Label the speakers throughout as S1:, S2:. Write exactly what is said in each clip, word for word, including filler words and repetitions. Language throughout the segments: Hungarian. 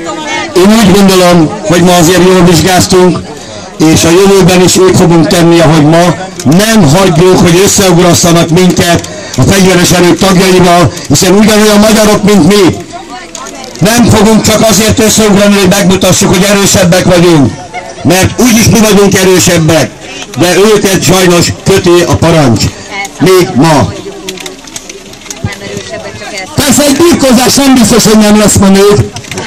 S1: Én úgy gondolom, hogy ma azért jól vizsgáztunk, és a jövőben is úgy fogunk tenni, ahogy ma. Nem hagyjuk, hogy összeugrasszanak minket a fegyveres erők tagjaival, hiszen ugyanolyan magyarok, mint mi. Nem fogunk csak azért összeugrani, hogy megmutassuk, hogy erősebbek vagyunk, mert úgyis mi vagyunk erősebbek, de őket sajnos köti a parancs. Még ma. Persze egy birkózás nem biztos, hogy nem lesz ma még.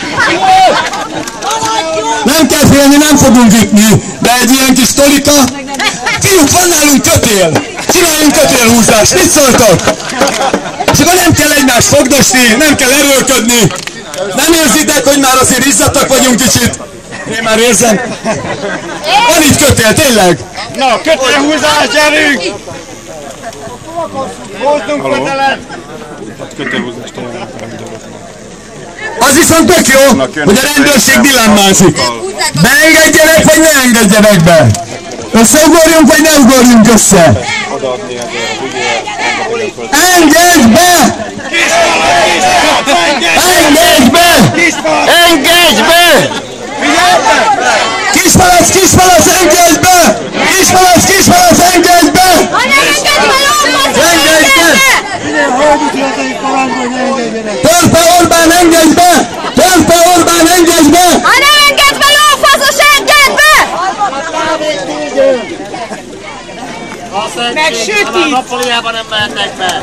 S1: Nem kell félni, nem fogunk ütni, de egy ilyen kis tolika. Fiúk, van nálunk kötél! Csináljunk kötélhúzást, mit szóltok? És akkor nem kell egymást fogdosni, nem kell erőlködni. Nem érzitek, hogy már azért izzadtak vagyunk kicsit? Én már érzem. Van itt kötél, tényleg?
S2: Na, kötélhúzás, gyerünk! Hozzunk kötelet! Kötélhúzást
S1: az viszont tök jó, hogy a rendőrség dilemmázik. Beengedjenek, vagy ne engedjenek be? Összeugorjunk, vagy ne ugorjunk össze? Engedj be! Engedj be! Engedj be! Kismalac, kismalac, engedj be! Kismalac, kismalac, engedj be! Engedj be! Törpe Orbán, engedj be! Törpe Orbán, engedj be!
S3: Ha nem engedj be, lófaszos, engedj be!
S2: Meg sütít! A nappaliában nem mehetnek be!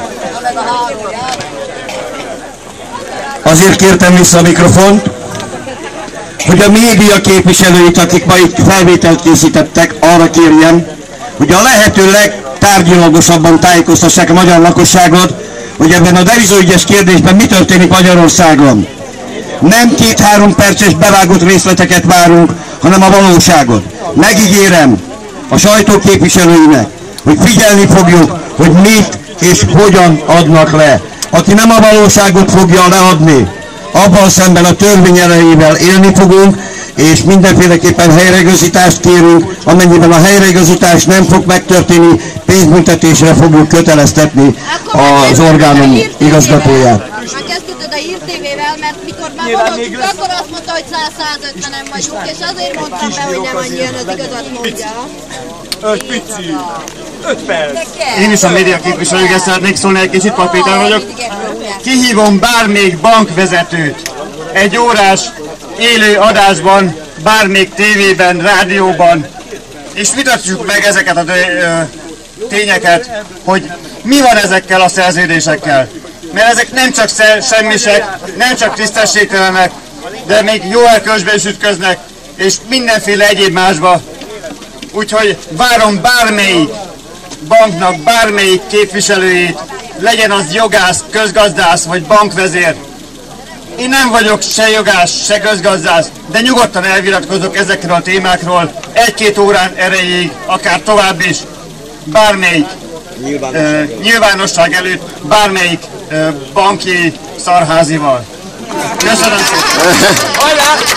S1: Azért kértem vissza a mikrofont, hogy a média képviselőit, akik ma itt felvételt készítettek, arra kérjem, hogy a lehető legtárgyilagosabban tájékoztassák a magyar lakosságot, hogy ebben a devizóügyes kérdésben mi történik Magyarországon. Nem két-három perces bevágott részleteket várunk, hanem a valóságot. Megígérem a sajtóképviselőinek, hogy figyelni fogjuk, hogy mit és hogyan adnak le. Aki nem a valóságot fogja leadni, abban szemben a törvény erejével élni fogunk, és mindenféleképpen helyreigazítást kérünk, amennyiben a helyreigazítás nem fog megtörténni, pénzbüntetésre fogjuk köteleztetni az orgánum igazgatóját.
S3: Megkezdődöd a Hír té vével, mert mikor már vonultunk, akkor azt mondta, hogy száz-százötvenen vagyunk, és azért mondtam be, hogy nem annyian, az igazat mondja.
S2: Öt pici! Öt perc!
S4: Én is a média képviselőkkel szeretnék szólni, egy kicsit Pap Péter vagyok. Kihívom bármelyik bankvezetőt egy órás élő adásban, bármelyik tévében, rádióban, és vitassuk meg ezeket a tényeket, hogy mi van ezekkel a szerződésekkel. Mert ezek nem csak semmisek, nem csak tisztességtelenek, de még jó erkölcsbe is ütköznek, és mindenféle egyéb másba. Úgyhogy várom bármelyik banknak, bármelyik képviselőjét, legyen az jogász, közgazdász vagy bankvezér. Én nem vagyok se jogász, se közgazdász, de nyugodtan elvitatkozok ezekről a témákról egy-két órán erejéig, akár tovább is, bármelyik uh, nyilvánosság előtt, bármelyik uh, banki szarházival. Köszönöm szépen!